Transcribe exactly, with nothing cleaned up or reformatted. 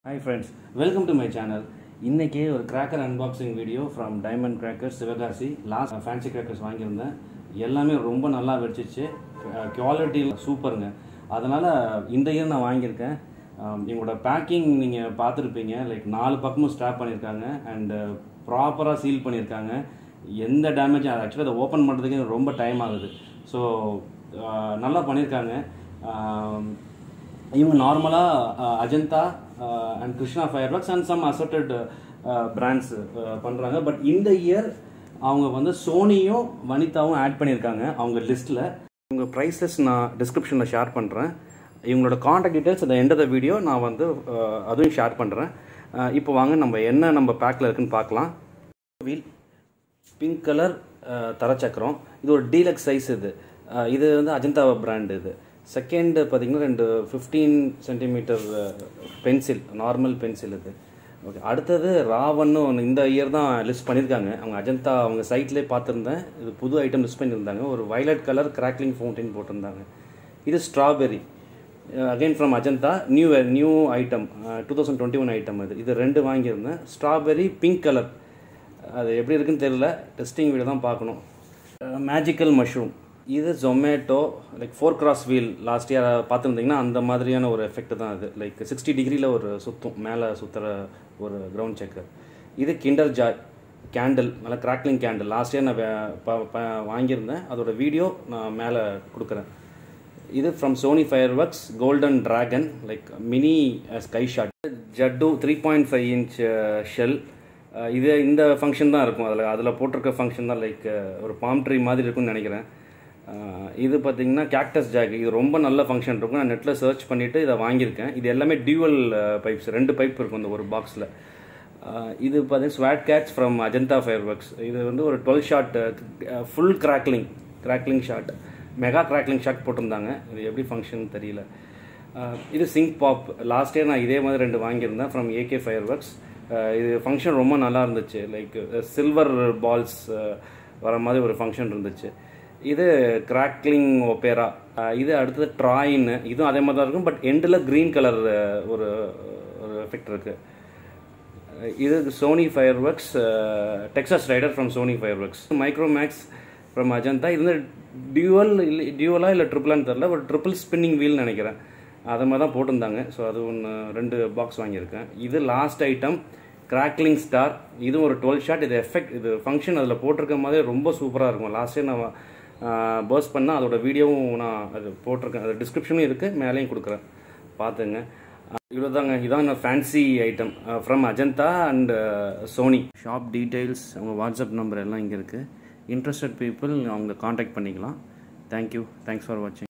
Hi friends, welcome to my channel. இன்னைக்கு ஒரு cracker unboxing video from Diamond Crackers சிவகாசி. Last fancy crackers வாங்கியிருந்தேன். எல்லாமே ரொம்ப நல்லா வெடிச்சிச்சு. குவாலிட்டி சூப்பருங்க. அதனால இந்த இயர் நான் வாங்கியிருக்கேன். இவங்களோட பேக்கிங் நீங்கள் பார்த்துருப்பீங்க. லைக் நாலு பக்கமும் ஸ்டாப் பண்ணியிருக்காங்க அண்ட் ப்ராப்பராக சீல் பண்ணியிருக்காங்க. எந்த டேமேஜும் அது ஆக்சுவலாக அதை ஓப்பன் பண்ணுறதுக்கு ரொம்ப டைம் ஆகுது. ஸோ நல்லா பண்ணியிருக்காங்க. இவங்க நார்மலாக Ajanta and Krishna fireworks and some assorted brands பண்ணுறாங்க. பட் இந்த இயர் அவங்க வந்து சோனியும் வனிதாவும் ஆட் பண்ணியிருக்காங்க அவங்க லிஸ்ட்டில். இவங்க ப்ரைஸஸ் நான் டிஸ்கிரிப்ஷனில் ஷேர் பண்ணுறேன். இவங்களோட காண்டாக்ட் டீட்டெயில்ஸ் அந்த எண்ட் ஆஃப் த வீடியோ நான் வந்து அதுவும் ஷேர் பண்ணுறேன். இப்போ வாங்க நம்ம என்ன நம்ம பேக்கில் இருக்குன்னு பார்க்கலாம். வீல் பிங்க் கலர் தரச்சக்கரம், இது ஒரு டீலக்ஸ் சைஸ். இது இது வந்து அஜந்தா பிராண்ட். இது செகண்ட் பார்த்தீங்கன்னா ரெண்டு fifteen centimetre pencil, normal pencil இது. ஓகே, அடுத்தது ராவன்னு ஒன்று இந்த இயர் தான் லிஸ்ட் பண்ணியிருக்காங்க. அவங்க அஜந்தா அவங்க சைட்லேயே பார்த்துருந்தேன். இது புது ஐட்டம் லிஸ்ட் பண்ணியிருந்தாங்க. ஒரு வயலட் கலர் கிராக்லிங் ஃபவுண்டைன் போட்டிருந்தாங்க. இது strawberry, again from Ajanta, new new item, two thousand twenty one item. இது இது ரெண்டு வாங்கியிருந்தேன். ஸ்ட்ராபெரி பிங்க் கலர், அது எப்படி இருக்குன்னு தெரியல, டெஸ்டிங் வீடியோ தான் பார்க்கணும். மேஜிக்கல் மஷ்ரூம், இது Zomato like four cross wheel last year பார்த்துருந்தீங்கன்னா அந்த மாதிரியான ஒரு எஃபெக்ட் தான் அது. லைக் சிக்ஸ்டி டிகிரியில் ஒரு சுற்றும், மேலே சுற்றுற ஒரு கிரவுண்ட் செக்கர். இது கிண்டர் ஜாய் கேண்டில், நல்லா கிராக்லிங் கேண்டில். லாஸ்ட் இயர் நான் வாங்கியிருந்தேன், அதோட வீடியோ நான் மேலே கொடுக்குறேன். இது from Sony fireworks golden dragon, like mini sky shot. ஜட்டு three point five inch shell. இது இந்த ஃபங்க்ஷன் தான் இருக்கும் அதில் அதில் போட்டிருக்க ஃபங்க்ஷன் தான். லைக் ஒரு பாம் ட்ரீ மாதிரி இருக்குன்னு நினைக்கிறேன். இது பார்த்தீங்கன்னா கேக்டஸ் ஜாக், இது ரொம்ப நல்ல ஃபங்க்ஷன் இருக்கும். நான் நெட்டில் சர்ச் பண்ணிவிட்டு இதை வாங்கியிருக்கேன். இது எல்லாமே டியூவல் பைப்ஸ், ரெண்டு பைப் இருக்கும் இந்த ஒரு பாக்ஸில். இது பார்த்தீங்கன்னா swat catch from Ajanta fireworks. இது வந்து ஒரு dual shot full crackling crackling shot, mega crackling shot போட்டிருந்தாங்க. இது எப்படி ஃபங்க்ஷன் தெரியல. இது சிங்க் பாப், லாஸ்ட் இயர் நான் இதே மாதிரி ரெண்டு வாங்கியிருந்தேன் ஃப்ரம் ஏகே ஃபயர் ஒர்க்ஸ். இது ஃபங்க்ஷன் ரொம்ப நல்லா இருந்துச்சு. லைக் சில்வர் பால்ஸ் வர மாதிரி ஒரு ஃபங்க்ஷன் இருந்துச்சு. இது கிராக்லிங் ஒப்பேரா. இது அடுத்தது ட்ராயின், இதுவும் அதே மாதிரி தான் இருக்கும். பட் எண்டில் க்ரீன் கலர் ஒரு ஒரு எஃபெக்ட் இருக்குது. இது Sony fireworks Texas rider from Sony fireworks. Micromax from Ajanta. இது வந்து டியூவல் இல்லை டியூவலா இல்லை ட்ரிபிளான்னு தெரில, ஒரு ட்ரிபிள் ஸ்பின்னிங் வீல் நினைக்கிறேன். அதை மாதிரி தான் போட்டிருந்தாங்க. ஸோ அது ஒன்று ரெண்டு பாக்ஸ் வாங்கியிருக்கேன். இது லாஸ்ட் ஐட்டம் கிராக்லிங் ஸ்டார். இதுவும் ஒரு டுவெல் ஷாட். இது எஃபெக்ட், இது ஃபங்க்ஷன் அதில் போட்டிருக்க மாதிரி ரொம்ப சூப்பராக இருக்கும். லாஸ்ட் இயர் நான் பர்ஸ் பண்ணால் அதோட வீடியோவும் நான் அது போட்டிருக்கேன். அது டிஸ்கிரிப்ஷனும் இருக்குது, மேலேயும் கொடுக்குறேன், பார்த்துங்க. இவ்வளோ தாங்க, இதான் fancy item from Ajanta and Sony. Shop details, அவங்க வாட்ஸ்அப் நம்பர் எல்லாம் இங்கே இருக்குது. இன்ட்ரெஸ்டட் பீப்புள் அவங்க காண்டாக்ட் பண்ணிக்கலாம். தேங்க்யூ, தேங்க்ஸ் ஃபார் வாட்சிங்.